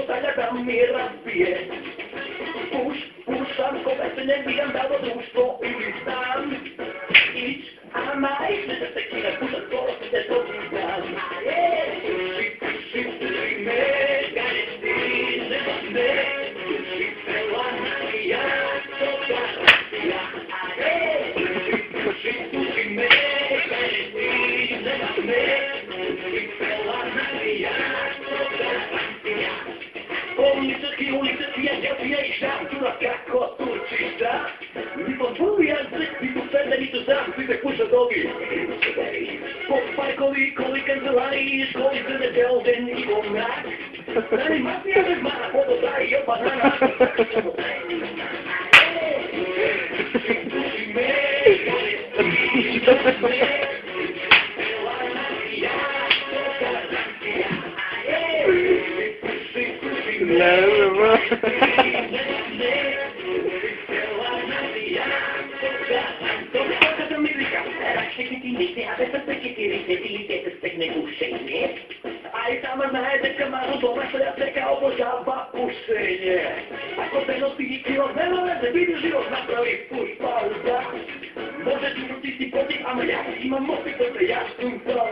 postavlja da mi razbije. Pušam, kome se ne bijam da ovo društvo ili sam. Ić, a maj, ne da se kine, pušam skoro se te to dan. Puši me, gane ti, nema me. Puši pela navija, to garancija. Puši me, gane ti, nema me. Puši pela navija, to garancija. Ulice, ja i šaptura kako turčišta. Mi po tvoj jazyk, mi po sebe, mi to znam, svi se puša dogi. Po parkovi, koli kancelariji, školi se ne delden i po mrak. Dani mafija bez mana, pododaj i banana. Puši me, gane ti, nema me. Aj sama znajde kamaru, doma što ja teka obožava pušenje. Ako se nosi kilo, nema veze, vidi život, napravi puš pauza. Može ti nositi protiv, ama ja imam motiv, to se ja sam